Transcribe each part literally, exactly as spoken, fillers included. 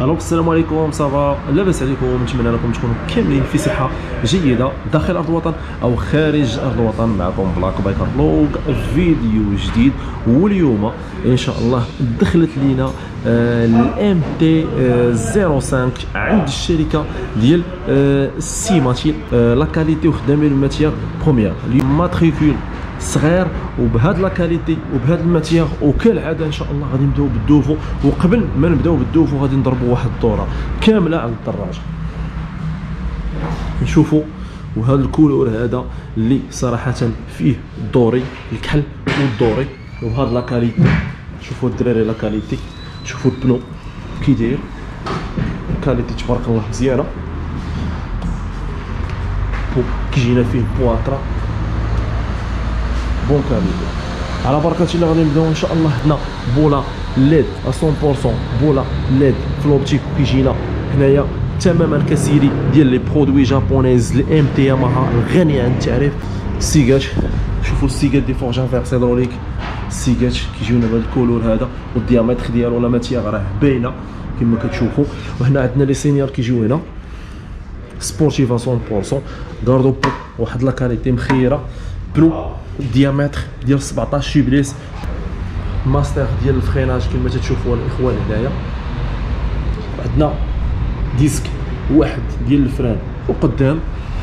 الو السلام عليكم، صافا لاباس عليكم؟ نتمنى لكم تكونوا كاملين في صحه جيده داخل ارض الوطن او خارج ارض الوطن. معكم بلاك بايكر فلوغ، فيديو جديد. واليوم ان شاء الله دخلت لينا الام تي صفر خمسة عند الشركه ديال السيماتي. لا كاليتي وخدامين الماتيير بروميير، ماتريكول صغير وبهاد لا كاليتي وبهاد الماتيير. وكالعاده ان شاء الله غادي نبداو بالدوفو، وقبل ما نبداو بالدوفو غادي نضربوا واحد الدوره كامله على الدراجه نشوفوا. وهذا الكولور هذا اللي صراحه فيه الدوري الكحل والدوري، وهاد لا كاليتي. شوفوا الدراري لا كاليتي، شوفوا البنو كي داير، كاليتي تبارك الله مزيانه. كيجينا فيه بواطرا بون كاليتي. على بركه الله غادي نبداو ان شاء الله. هنا بولا ليد مية بالمية، بولا ليد في لوبتيك. كيجينا هنايا تماما كسيري ديال لي برودوي جابونيز الام تي ياماها الغني عن التعريف. السيكات، شوفوا السيكات دي فورجان فيرس هيدروليك. السيكات كيجيونا بهذا الكولور هذا، والديامتر ديالو لا ماتيير راه باينه كما كتشوفوا. وهنا عندنا لي سينيور كيجيو هنا سبورتيف مية بالمية، غاردو بو واحد لا كاليتي مخيره. بلو الديامتر ديال سبعطاش شيبليس، ماستر ديال الفريناج كما تشوفوا الاخوان هنايا. عندنا ديسك واحد ديال الفران وقدام.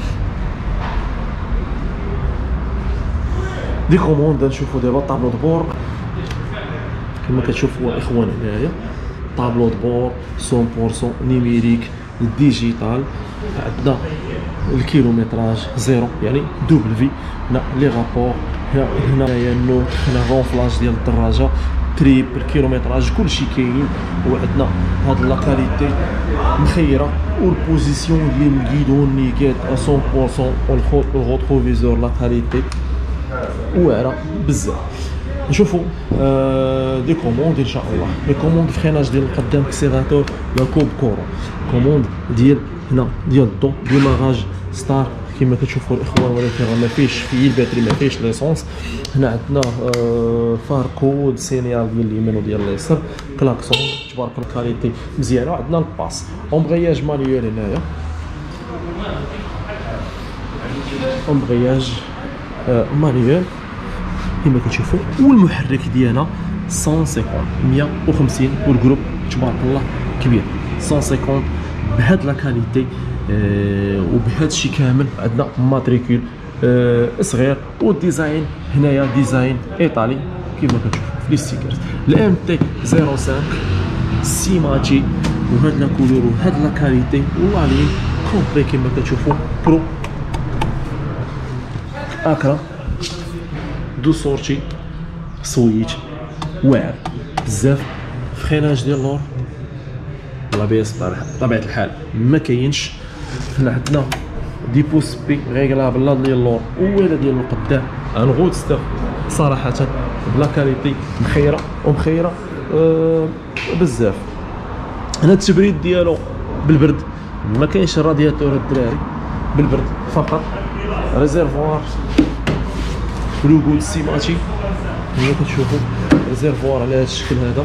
دي كوموند نشوفوا دابا طابلو دبور كما كتشوفوا الاخوان هنايا. طابلو دبور مية بالمية نيميريك ديجيتال. عندنا الكيلومتراج زيرو يعني دوبل في. هنا لي رابور، هنا هنايا النوت، هنا الرونفلاج ديال الدراجه، تريب، الكيلومتراج كلشي كاين. وعندنا هاد لا كاليتي مخيره، والبوزيسيون ديال الكيدون نيكات مية بالمية، والغوتروفيزور لا كاليتي واعره بزاف. نشوفوا آه دي كوموند ان شاء الله. لي كوموند فريناج ديال القدام كسيراتور لا كوب كورو. كوموند ديال هنا ديال الضو ديماغاج ستار كما كتشوفوا الاخوان، ولكن راه ما فيهش في الباتري، ما فيهش ليسونس. هنا عندنا آه فاركود سينيال ديال اليمين وديال اليسار، كلاكسون تبارك الكاليتي مزيانه. وعندنا الباس امبغياج مانيوال هنايا، امبغياج آه مانيوال كما كتشوفوا. والمحرك ديالنا مية وخمسين مية وخمسين، والجروب تبارك الله كبير مية وخمسين بهاد لا كاليتي أه وبهذا الشيء كامل. عندنا ماتريكول أه صغير، والديزاين هنايا ديزاين ايطالي كما كتشوفوا في لي ستيكرز. الام تي صفر خمسة سيماتي، وهاد لا كولور وهاد لا كاليتي والله لي كومبلي كما كتشوفوا. برو اكرا دو سورتي سويت واعر بزاف. فريناج ديال اللور لابيس بطبيعه الحال ما كاينش. هنا عندنا دي بوس بي ريغلابل لا ديال اللور ولا ديال القدام. غودستر صراحه بلا كاليتي مخيره ومخيره أه بزاف. هنا التبريد ديالو بالبرد، ما كاينش الرادياتور الدراري، بالبرد فقط. ريزيرفوار لوغو سيماتي كما كتشوفوا، ريزيرفوار على هذا الشكل هذا،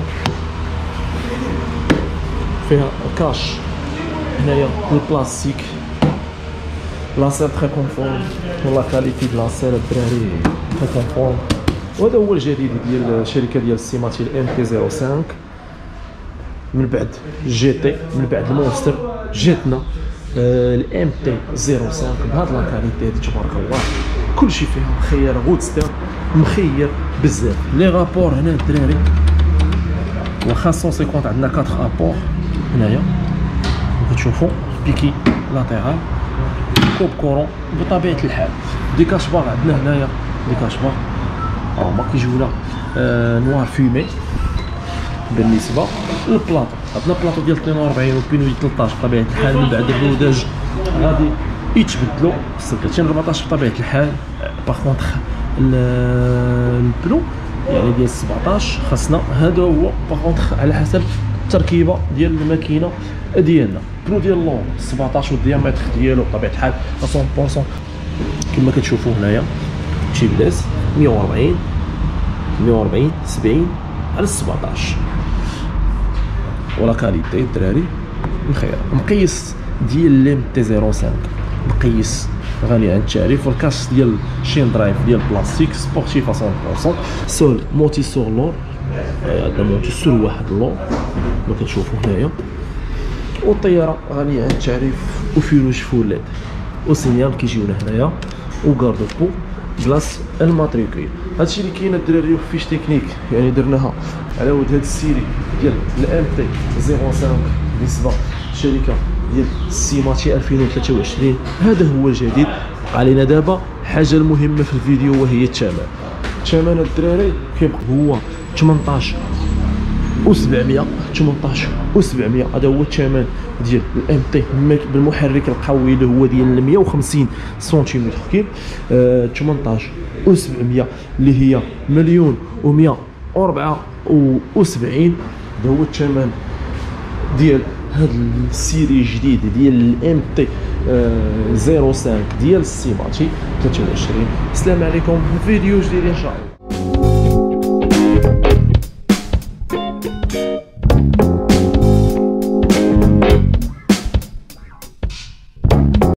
فيها كاش هنايا البلاستيك. لاسير تري كونفورم، والله كاليتي د لاسير الدراري تري كونفورم. وهذا هو الجديد ديال الشركه ديال السيماتي الام تي صفر خمسة. من بعد جي تي، من بعد المونستر جاتنا الام تي صفر خمسة بهاد لا كاليتي تبارك الله. كلشي فيها مخير، غودستر مخير بزاف. لي رابور هنا الدراري واخا مية وخمسين عندنا أربعة ابور هنايا كتشوفوا. بيكي لاتيرال، كوب كورون بطبيعه الحال. دي كاشبار عندنا هنايا، دي كاشبار اه ما كيجيونا آه نوار فيمي. بالنسبه للبلاطو عندنا بلاطو ديال اثنين وأربعين وبينو ثلاثطاش بطبيعه الحال. من بعد الروداج غادي يتبدلوا سلكتين أربعطاش بطبيعه الحال. باغ كونطخ البلو يعني ديال سبعطاش خاصنا هذا هو باغ كونطخ على حسب التركيبه ديال الماكينه ديالنا. بلو ديال اللون سبعطاش والديامتر ديالو بطبيعه الحال مية بالمية كما كتشوفوا هنايا. شيبليس مية وأربعين مية وأربعين سبعين على سبعطاش. ولا كاليتي الدراري بخير. مقيس ديال ليم تي صفر خمسة مقيس غني عن التعريف، والكاس ديال شين درايف ديال بلاستيك سبورتيف مية بالمية. سول موتي سور لور، هذا موتي سور واحد لور ما كتشوفوا هنايا، والطياره غنيه عن التعريف وفيروج فولاد وسينيال كيجيونا هنايا وكاردو بو بلاص الماتريكول. هادشي اللي كاين الدراري فيش تكنيك، يعني درناها على ود هاد السيري ديال الام تي صفر خمسة بالنسبه للشركه ديال السيماتي ألفين وثلاثة وعشرين. هذا هو الجديد. علينا دابا حاجه المهمه في الفيديو وهي الثمن. الثمن الدراري كيبقى هو ثمنطاش وسبعمية، ثمنطاش وسبعمية. هذا هو الثمن ديال الام تي بالمحرك القوي اللي هو ديال مية وخمسين سنتيمتر كيب. آه ثمنطاش وسبعمية اللي هي مليون ومية وأربعة وسبعين. هذا هو الثمن ديال هذا السيري الجديد ديال الام تي صفر خمسة ديال السيماتي ثلاثة وعشرين. السلام عليكم، فيديو جديد ان شاء الله.